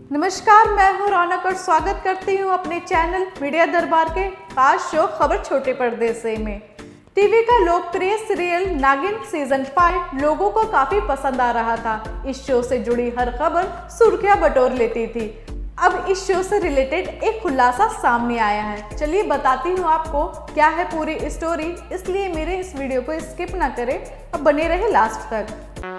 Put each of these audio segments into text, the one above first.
नमस्कार, मैं हूं रौनक और स्वागत करती हूं अपने चैनल मीडिया दरबार के खास शो खबर छोटे पर्दे से में। टीवी का लोकप्रिय सीरियल नागिन सीजन 5 लोगों को काफी पसंद आ रहा था। इस शो से जुड़ी हर खबर सुर्खियां बटोर लेती थी। अब इस शो से रिलेटेड एक खुलासा सामने आया है। चलिए बताती हूँ आपको क्या है पूरी स्टोरी, इसलिए मेरे इस वीडियो को स्किप ना करें और बने रहे लास्ट तक।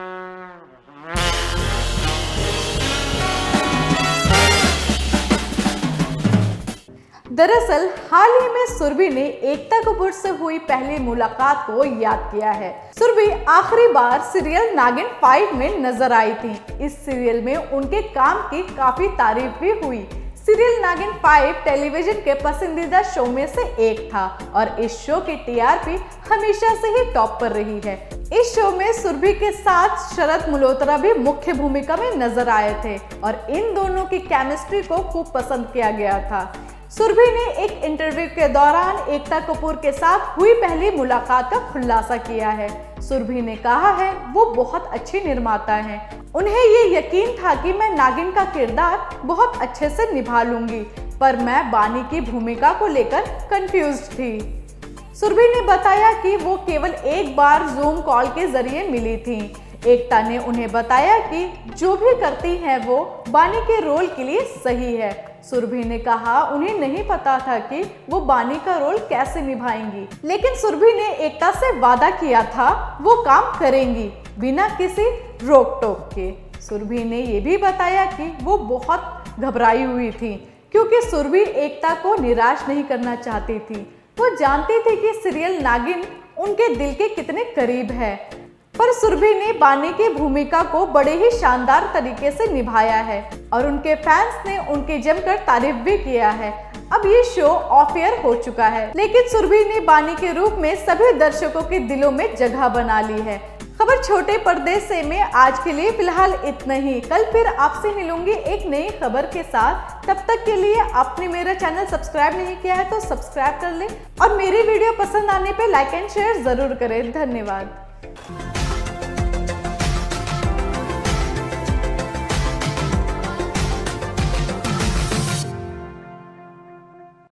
दरअसल हाल ही में सुरभि ने एकता कपूर से हुई पहली मुलाकात को याद किया है। सुरभि आखिरी बार सीरियल नागिन 5 में नजर आई थी। इस सीरियल में उनके काम की काफी तारीफ भी हुई। सीरियल नागिन 5 टेलीविजन के पसंदीदा शो में से एक था और इस शो की टीआरपी हमेशा से ही टॉप पर रही है। इस शो में सुरभि के साथ शरद मल्होत्रा भी मुख्य भूमिका में नजर आए थे और इन दोनों की केमिस्ट्री को खूब पसंद किया गया था। सुरभि ने एक इंटरव्यू के दौरान एकता कपूर के साथ हुई पहली मुलाकात का खुलासा किया है। सुरभि ने कहा है वो बहुत अच्छी निर्माता हैं। उन्हें ये यकीन था कि मैं नागिन का किरदार बहुत अच्छे से निभा लूंगी, पर मैं बानी की भूमिका को लेकर कंफ्यूज थी। सुरभि ने बताया कि वो केवल एक बार जूम कॉल के जरिए मिली थी। एकता ने उन्हें बताया कि जो भी करती हैं वो बानी के रोल के लिए सही है। सुरभि ने कहा उन्हें नहीं पता था कि वो बानी का रोल कैसे निभाएंगी, लेकिन सुरभि ने एकता से वादा किया था वो काम करेंगी बिना किसी रोक टोक के। सुरभि ने ये भी बताया कि वो बहुत घबराई हुई थी क्योंकि सुरभि एकता को निराश नहीं करना चाहती थी। वो जानती थी कि सीरियल नागिन उनके दिल के कितने करीब है, पर सुरभि ने बानी की भूमिका को बड़े ही शानदार तरीके से निभाया है और उनके फैंस ने उनकी जमकर तारीफ भी किया है। अब ये शो ऑफ एयर हो चुका है, लेकिन सुरभि ने बानी के रूप में सभी दर्शकों के दिलों में जगह बना ली है। खबर छोटे पर्दे से में आज के लिए फिलहाल इतना ही। कल फिर आपसे मिलूंगी एक नई खबर के साथ। तब तक के लिए आपने मेरा चैनल सब्सक्राइब नहीं किया है तो सब्सक्राइब कर लें और मेरी वीडियो पसंद आने पे लाइक एंड शेयर जरूर करें। धन्यवाद।